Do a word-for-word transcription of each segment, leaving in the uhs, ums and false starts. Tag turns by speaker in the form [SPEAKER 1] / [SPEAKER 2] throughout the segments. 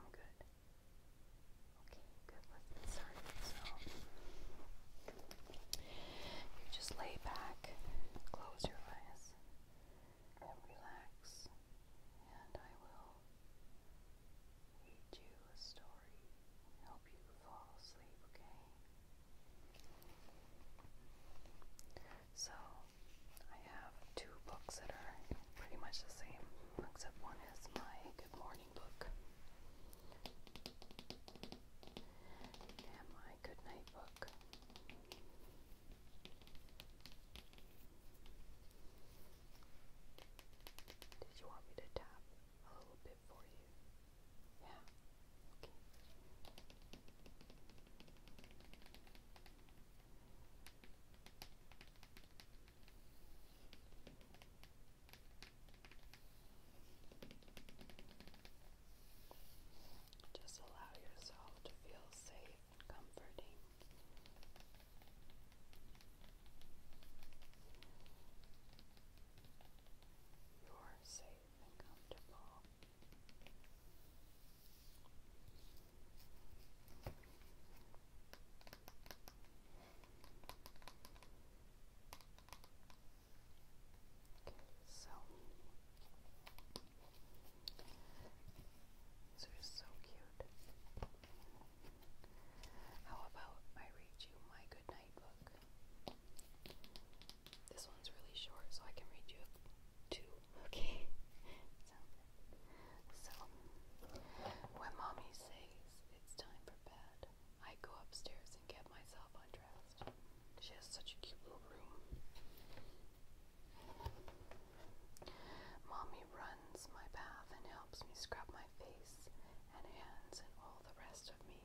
[SPEAKER 1] sound good? Okay, good. Let's get started. So, you just lay back, close your eyes, and relax, and I will read you a story, help you fall asleep, okay? So, I have two books that are pretty much the same, except one is my Good Morning book and my Good Night book. Did you want me to tap a little bit for you? Yeah? Okay. Just allow yourself to feel safe and comforting. You're safe and comfortable. Okay, so these are so cute. How about I read you my Good Night book? This one's really short, so I can read you two. Okay. So, when Mommy says it's time for bed, I go upstairs and get myself undressed. She has such a cute little room. Mommy runs my bath and helps me scrub my face and hands and all the rest of me.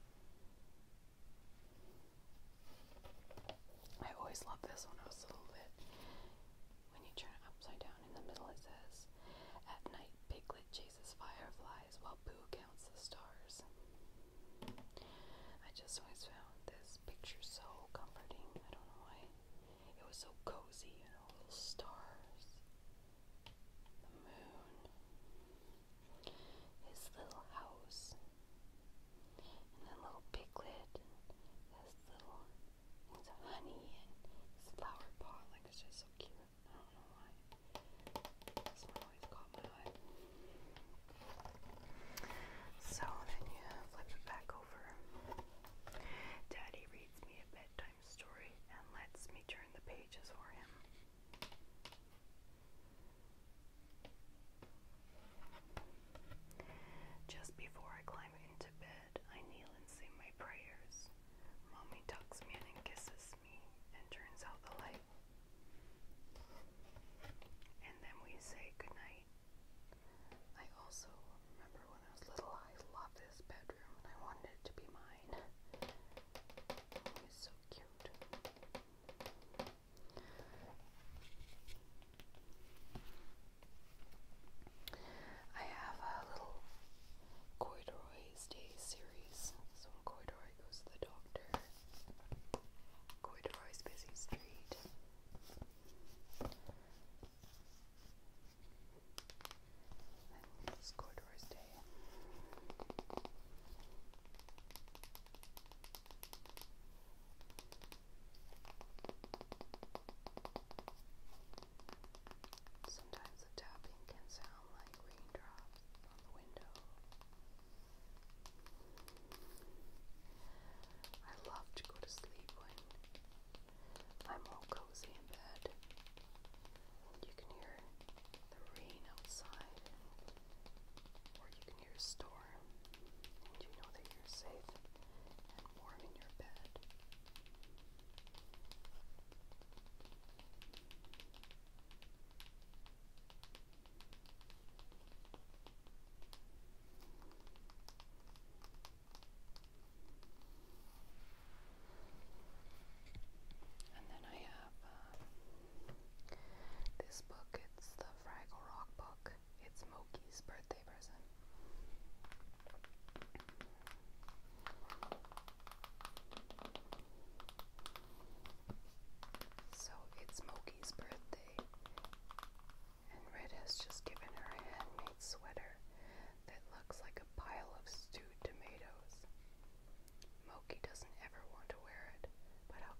[SPEAKER 1] I always loved this when I was a little bit. When you turn it upside down, in the middle it says, "At night, Piglet chases fireflies while Boo counts the stars." I just always found this picture so comforting. I don't know why. It was so cozy, you know, little stars, the moon, his little house, and then little Piglet, and his little things of honey, and his flower pot. Like, it's just so cute. I don't know why. This one always caught my eye. So then you flip it back over. Daddy reads me a bedtime story and lets me turn the pages for him.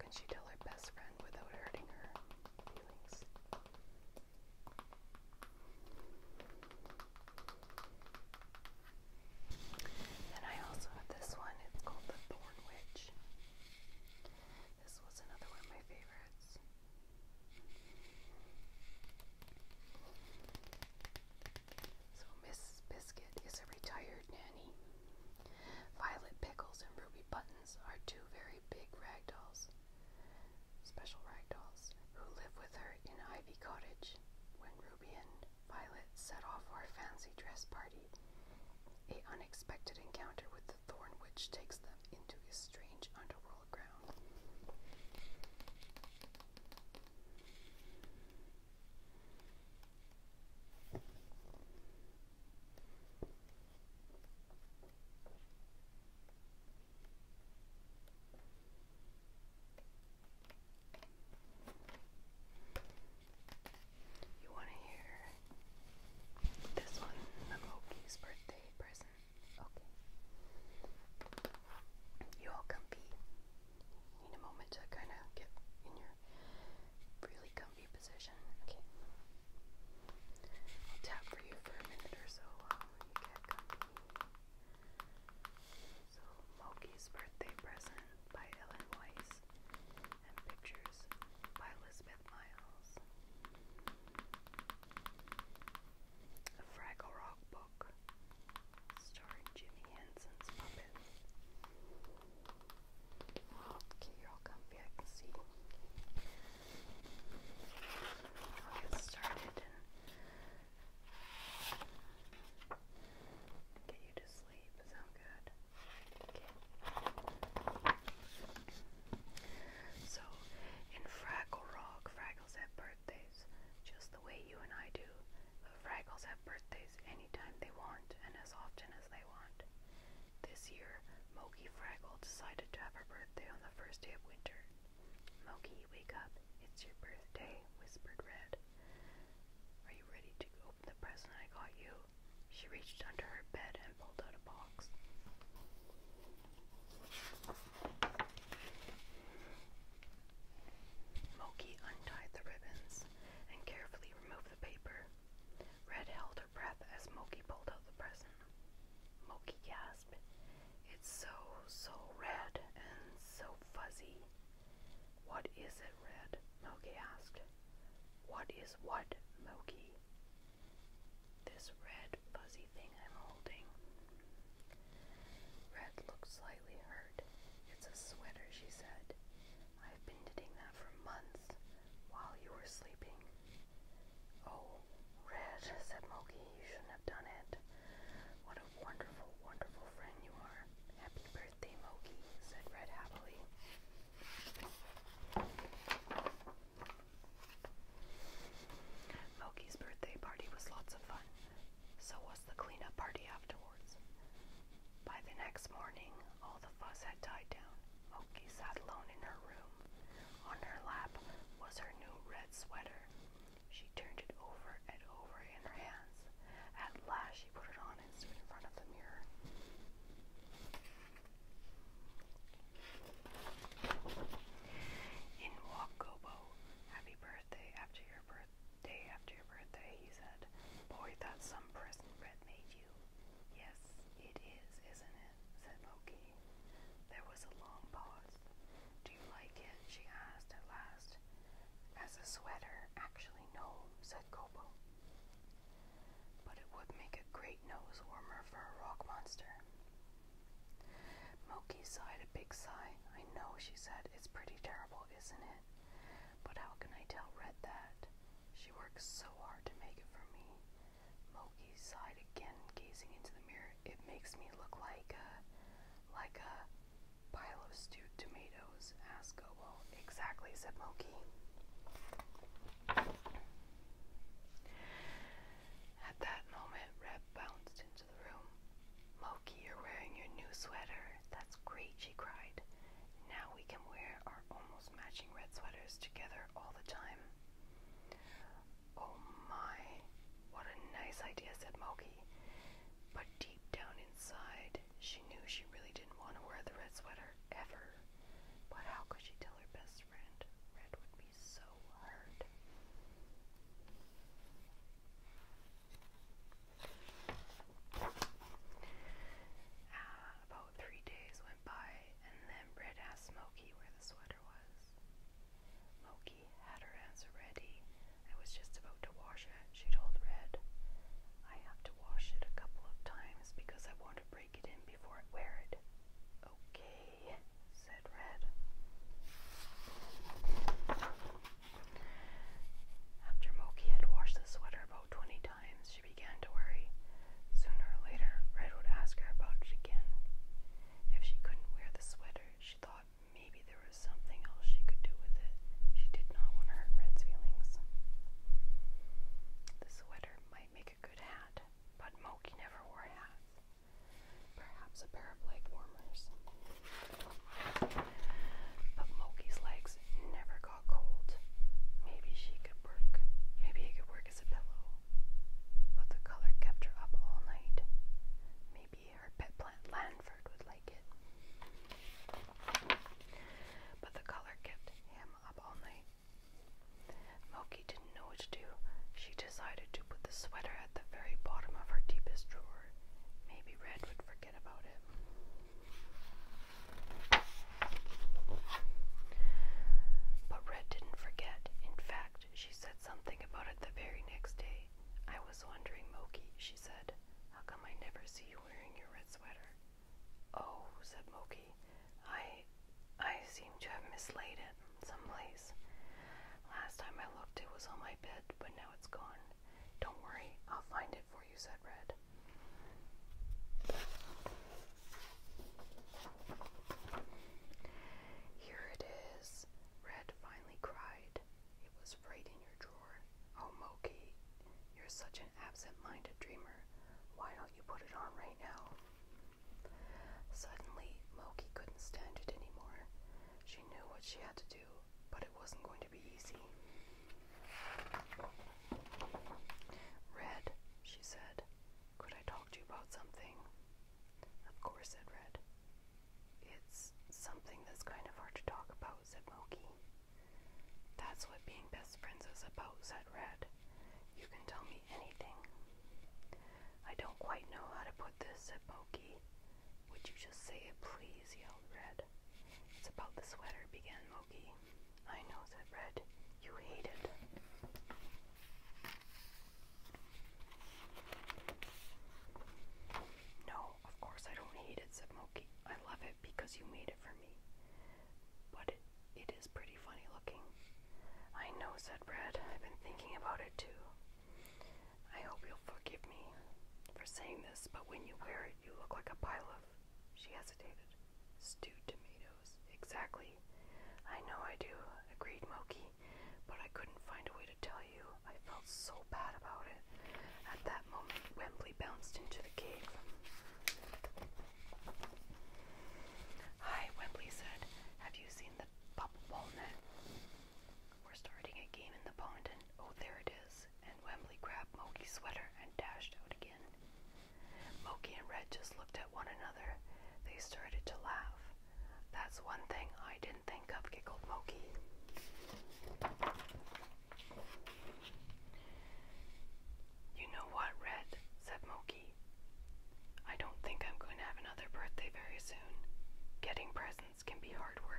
[SPEAKER 1] can she tell her best friend without hurting her feelings? Then I also have this one. It's called The Thorn Witch. This was another one of my favorites. So Miss Biscuit is a retired nanny. Violet Pickles and Ruby Buttons are two very big ragdolls, special ragdolls, who live with her in Ivy Cottage. When Ruby and Violet set off for a fancy dress party, an unexpected encounter with the Thorn Witch takes them into a strange underworld ground. You want to hear this one, the Moki's birthday present? Okay. You all comfy? Need a moment to kind of get in your really comfy position. Okay. I'll tap for you for a minute or so while you get comfy. So, Moki's birthday present by Ellen Weiss, and pictures by Elizabeth Miles. A Fraggle Rock book starring Jimmy Henson's puppets. Okay, you're all comfy, I can see. I'll get started and get you to sleep. Sound good? Okay. So, in Fraggle Rock, Fraggles have birthdays, just the way you and I do. But Fraggles have birthdays anytime they want and as often as they want. This year, Moki Fraggle decided to have her birthday on the first day of winter. Moki, wake up. It's your birthday, whispered Red. Are you ready to open the present I got you? She reached under her bed and pulled out a box. Moki untied the ribbons and carefully removed the paper. Red held her breath as Moki pulled out the present. Moki gasped. It's so, so red and so fuzzy. What is it, Red? Moki asked. What is what, Moki? This red fuzzy thing I'm holding. Red looked slightly hurt. It's a sweater, she said. I've been knitting that for months while you were sleeping. Oh, Red, said Moki, you shouldn't have done it. What a wonderful, wonderful friend you are. Happy birthday, Moki, said Red happily. Moki's birthday party was lots of fun. So was the cleanup party afterwards. By the next morning, all the fuss had died down. Moki sat alone in her room. On her lap was her new red sweater. She turned it over and over in her hands. At last she put it on and stood in front of the mirror. In walked Gobo. Happy birthday after your birthday after your birthday, he said. Boy, that's some present Red made you. Yes, it is, isn't it? Said Moki. There was a long pause. Do you like it? She asked at last. As a sweater, actually no, said Gobo. But it would make a great nose warmer for a rock monster. Moki sighed a big sigh. I know, she said. It's pretty terrible, isn't it? But how can I tell Red that? She works so hard to make it for me. Moki sighed again, gazing into the mirror. It makes me look like a, like a pile of stewed tomatoes, asked Gobo. Exactly, said Moki. At that moment, Red bounced into the room. Moki, you're wearing your new sweater. That's great, she cried. Now we can wear our almost matching red sweaters together all the time. Oh my, what a nice idea, said Moki. But deep down inside, she knew she really didn't want to wear the red sweater ever. But how could she tell her best was a pair of leg warmers. But Moki's legs never got cold. Maybe she could work. Maybe it could work as a pillow. But the color kept her up all night. Maybe her pet plant Lanford would like it. But the color kept him up all night. Moki didn't know what to do. She decided to put the sweater at the very bottom of her deepest drawer. Maybe Red would forget about it. But Red didn't forget. In fact, she said something about it the very next day. I was wondering, Moki, she said, how come I never see you wearing your red sweater? Oh, said Moki, I, I seem to have mislaid it someplace. Last time I looked, it was on my bed, but now it's gone. Don't worry, I'll find it for you, said Red. Here it is, Red finally cried. It was right in your drawer. Oh, Moki, you're such an absent-minded dreamer. Why don't you put it on right now? Suddenly, Moki couldn't stand it anymore. She knew what she had to do, but it wasn't going to be easy. Red, she said, could I talk to you about something? Of course, said Red. It's something that's kind of hard to talk about, said Moki. That's what being best friends is about, said Red. You can tell me anything. I don't quite know how to put this, said Moki. Would you just say it, please, yelled Red. It's about the sweater, began Moki. I know, said Red. You hate it. No, of course I don't hate it, said Moki. I love it because you made it for me. But it, it is pretty funny looking. I know, said Red. I've been thinking about it too. I hope you'll forgive me for saying this, but when you wear it, you look like a pile of, she hesitated, stewed tomatoes. Exactly. I know I do, agreed Moki, but I couldn't find a way to tell you. I felt so bad about it. At that moment, Wembley bounced into the cave. Hi, Wembley said. Have you seen the bubble ball net? We're starting a game in the pond, and oh, there it is. And Wembley grabbed Moki's sweater and dashed out again. Moki and Red just looked at one another. They started to laugh. That's one thing I didn't think of, giggled Moki. You know what, Red, said Moki. I don't think I'm going to have another birthday very soon. Getting presents can be hard